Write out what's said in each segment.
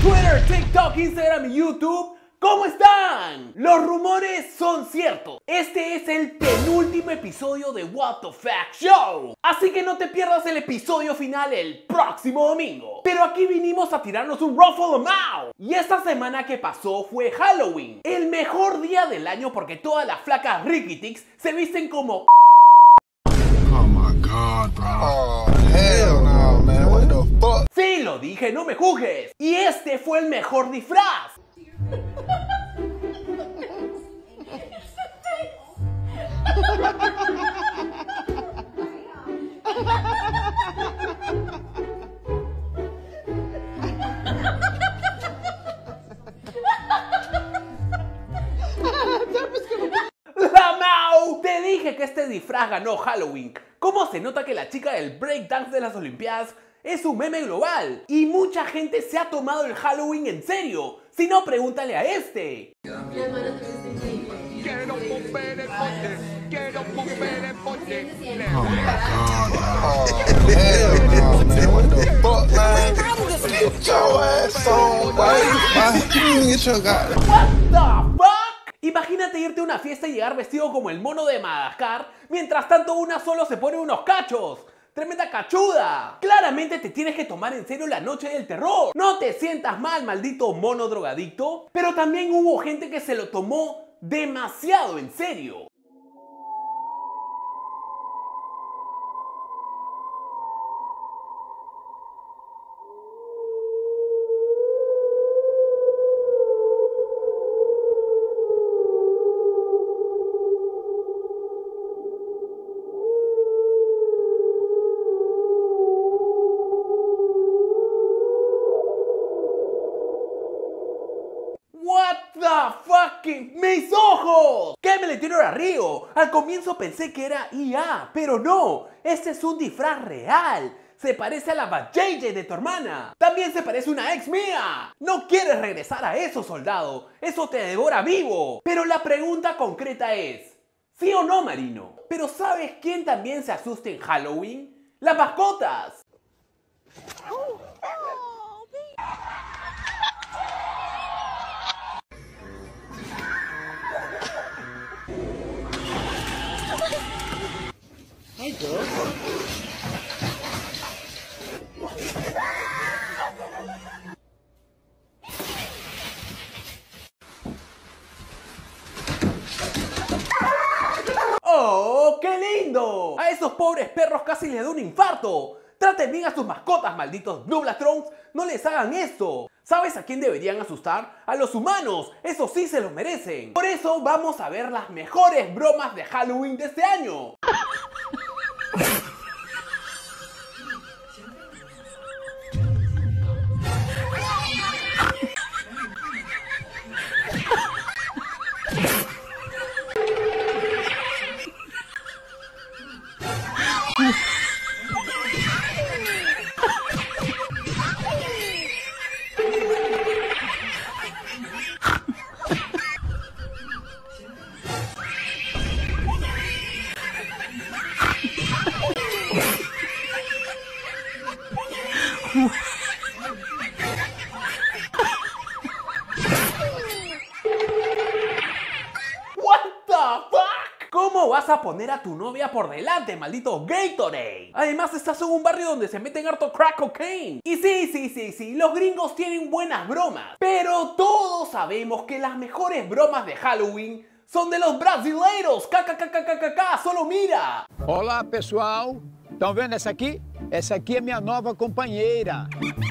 Twitter, TikTok, Instagram y YouTube. ¿Cómo están? Los rumores son ciertos. Este es el penúltimo episodio de What the Fact Show. Así que no te pierdas el episodio final el próximo domingo. Pero aquí vinimos a tirarnos un ruffle them out. Y esta semana que pasó fue Halloween. El mejor día del año porque todas las flacas Ricketix se visten como... Oh my God, bro. Oh, hell no, man. What the fuck? Sí, lo dije, no me juzgues. Y este fue el mejor disfraz. ¡Lamau! Te dije que este disfraz ganó Halloween. ¿Cómo se nota que la chica del breakdance de las Olimpiadas es un meme global? Y mucha gente se ha tomado el Halloween en serio. Si no, pregúntale a este. Quiero mover el bote, quiero mover el bote. Oh my God, bro. Oh, hell no, man. What the fuck, man? Get your ass on, boy. Get your god. What the fuck? Imagínate irte a una fiesta y llegar vestido como el mono de Madagascar, mientras tanto una solo se pone unos cachos. ¡Tremenda cachuda! Claramente te tienes que tomar en serio la noche del terror. No te sientas mal, maldito mono drogadicto. Pero también hubo gente que se lo tomó demasiado en serio. What the fucking... ¡Mis ojos! ¿Qué me le tiro a Río? Al comienzo pensé que era IA, pero no. Este es un disfraz real. Se parece a la JJ de tu hermana. También se parece a una ex mía. No quieres regresar a eso, soldado. Eso te devora vivo. Pero la pregunta concreta es... ¿sí o no, Marino? Pero ¿sabes quién también se asusta en Halloween? ¡Las mascotas! ¡Oh, qué lindo! A esos pobres perros casi les da un infarto. Traten bien a sus mascotas, malditos Nublatrons. No les hagan esto. ¿Sabes a quién deberían asustar? A los humanos. Eso sí se los merecen. Por eso vamos a ver las mejores bromas de Halloween de este año. What the fuck? ¿Cómo vas a poner a tu novia por delante, maldito Gatorade? Además estás en un barrio donde se meten harto crack cocaine. Y sí, los gringos tienen buenas bromas. Pero todos sabemos que las mejores bromas de Halloween son de los brasileiros. KKKKKK, solo mira. Olá, pessoal. Estão vendo essa aqui? Essa aqui é minha nova companheira.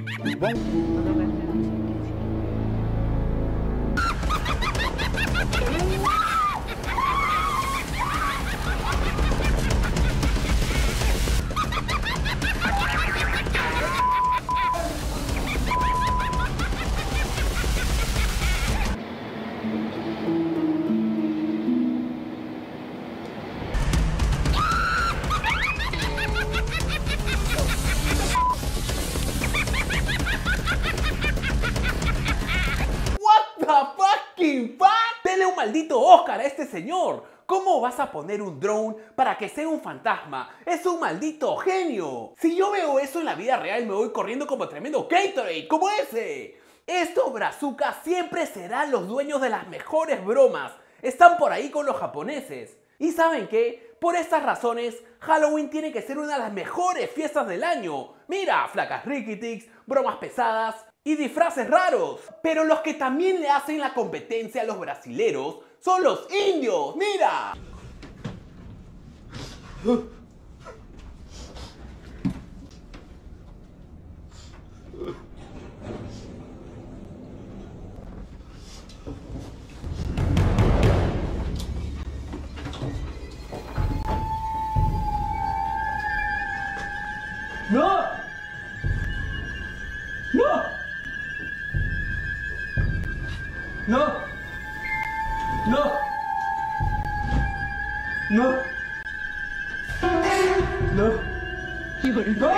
Dele un maldito Oscar a este señor. ¿Cómo vas a poner un drone para que sea un fantasma? ¡Es un maldito genio! Si yo veo eso en la vida real me voy corriendo como tremendo Gatorade, como ese. Estos brazucas siempre serán los dueños de las mejores bromas. Están por ahí con los japoneses. ¿Y saben qué? Por estas razones, Halloween tiene que ser una de las mejores fiestas del año. Mira, flacas riquitics, bromas pesadas y disfraces raros. Pero los que también le hacen la competencia a los brasileros son los indios. ¡Mira! ¡No! ¡No! ¡No! ¡No! ¡No! ¡No! ¡No!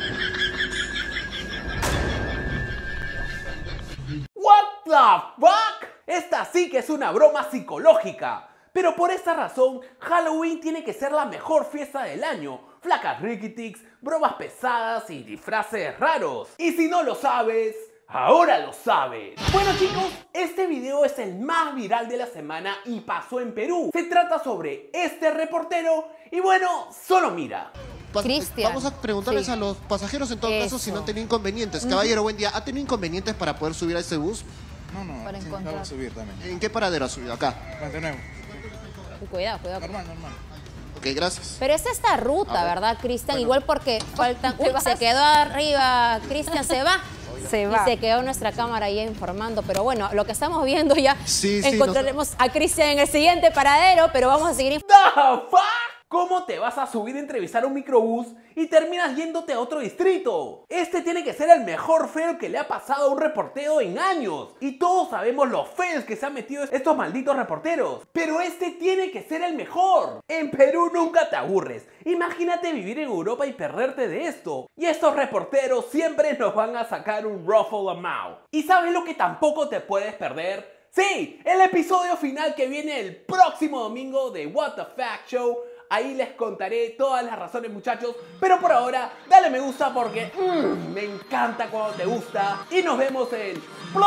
¿What the fuck? Esta sí que es una broma psicológica. Pero por esta razón, Halloween tiene que ser la mejor fiesta del año. Flacas riquitics, bromas pesadas y disfraces raros. Y si no lo sabes, ahora lo sabes. Bueno chicos, este video es el más viral de la semana y pasó en Perú. Se trata sobre este reportero y bueno, solo mira. Cristian. Vamos a preguntarles Sí. a los pasajeros en todo caso si Eso. no han tenido inconvenientes. Caballero, buen día. ¿Ha tenido inconvenientes para poder subir a ese bus? No, Para sí, encontrar. acabo de subir también. ¿En qué paradero ha subido? Acá. De nuevo. Cuidado. Normal. Ok, gracias. Pero es esta ruta, ¿verdad, Cristian? Bueno. Igual porque faltan... se quedó arriba, Cristian se va. Se Y va. se quedó nuestra cámara ahí informando. Pero bueno, lo que estamos viendo ya, Sí, encontraremos a Cristian en el siguiente paradero, pero vamos a seguir The fuck? ¿Cómo te vas a subir a entrevistar a un microbús y terminas yéndote a otro distrito? Este tiene que ser el mejor fail que le ha pasado a un reportero en años. Y todos sabemos los fails que se han metido estos malditos reporteros. Pero este tiene que ser el mejor. En Perú nunca te aburres. Imagínate vivir en Europa y perderte de esto. Y estos reporteros siempre nos van a sacar un ruffle amount. ¿Y sabes lo que tampoco te puedes perder? Sí, el episodio final que viene el próximo domingo de What the Fact Show. Ahí les contaré todas las razones, muchachos. Pero por ahora, dale me gusta porque me encanta cuando te gusta. Y nos vemos el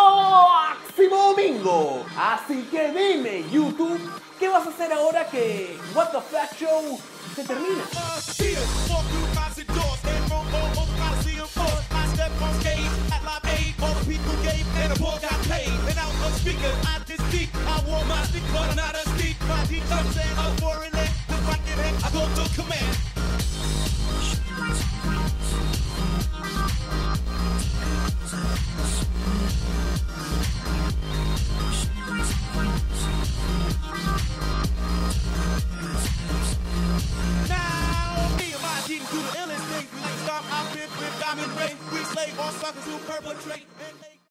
próximo domingo. Así que dime, YouTube, ¿qué vas a hacer ahora que What the Fact Show se termina? We slave all suckers who perpetrate.